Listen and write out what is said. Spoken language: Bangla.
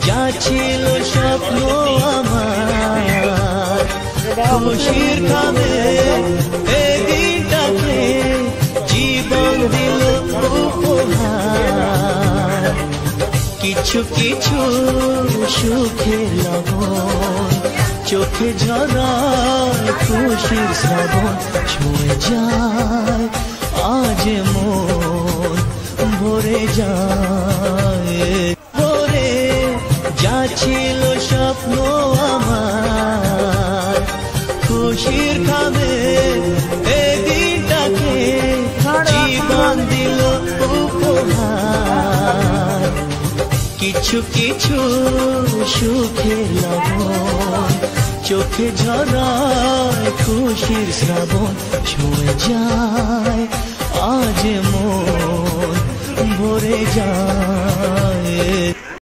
যা ছিল স্বপ্ন আমার খুশির খাবে এই দিনটাকে জীবন দিল উপহার কিছু কিছু সুখে লবণ চোখে ঝরায় খুশির শ্রাবণ ছুঁয়ে যায় আজ মন ভরে যায় ভরে যা ছিল স্বপ্ন আমার খুশির খাবে এই দিনটাকে জীবন দিল উপহার কিছু কিছু সুখে লবণ চোখে ঝরায় খুশির শ্রাবণ ছুঁয়ে যায় আজ মন ভরে যায়।